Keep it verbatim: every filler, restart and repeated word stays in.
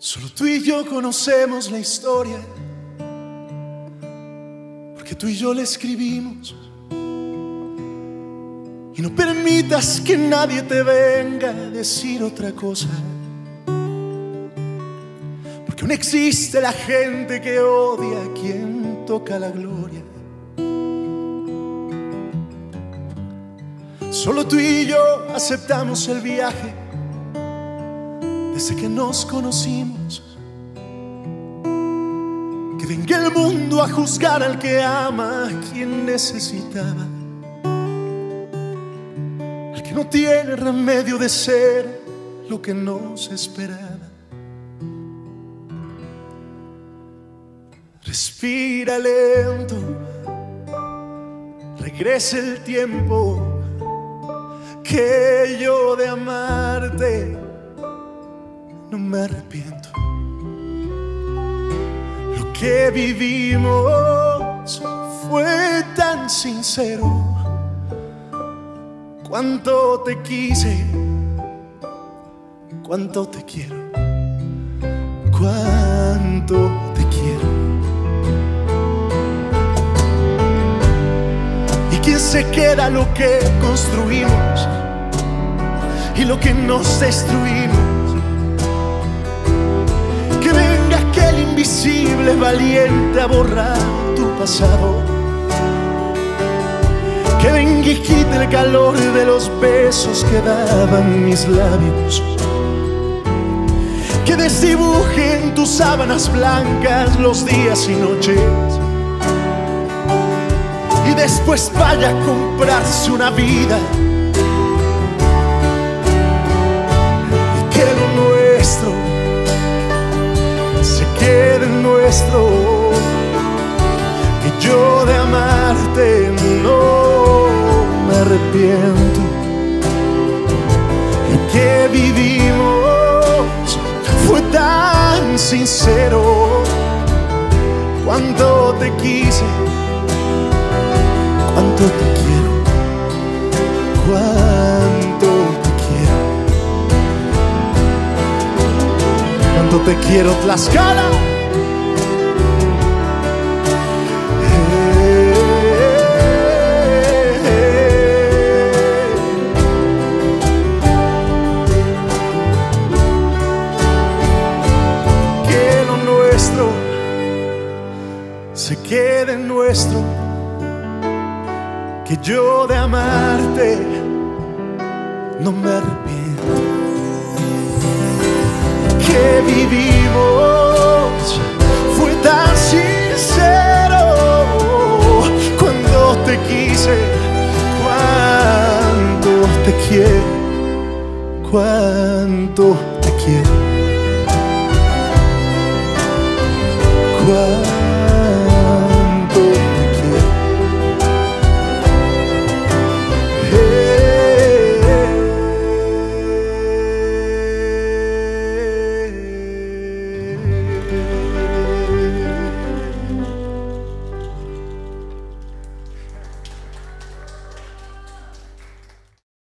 Solo tú y yo conocemos la historia, porque tú y yo la escribimos. Y no permitas que nadie te venga a decir otra cosa, porque aún existe la gente que odia a quien toca la gloria. Solo tú y yo aceptamos el viaje desde que nos conocimos. Que venga el mundo a juzgar al que ama, a quien necesitaba, al que no tiene remedio de ser lo que nos esperaba. Respira lento, regresa el tiempo, que yo de amarte no me arrepiento. Lo que vivimos fue tan sincero. Cuánto te quise, cuánto te quiero, cuánto te quiero. ¿Y quién se queda lo que construimos y lo que nos destruimos? Que venga aquel invisible valiente a borrar tu pasado. Que venga y quite el calor de los besos que daban mis labios. Que desdibuje en tus sábanas blancas los días y noches. Y después vaya a comprarse una vida. Y que lo nuestro se quede nuestro. Que yo de amarte no me arrepiento. Lo que vivimos fue tan sincero. Cuánto te quise, cuánto te quiero, cuánto te quiero, cuánto te quiero, Tlaxcala. Que lo nuestro se quede nuestro. Que yo de amarte no me arrepiento. Que vivimos fue tan sincero. Cuando te quise, cuánto te quiero, cuánto te quiero, cuánto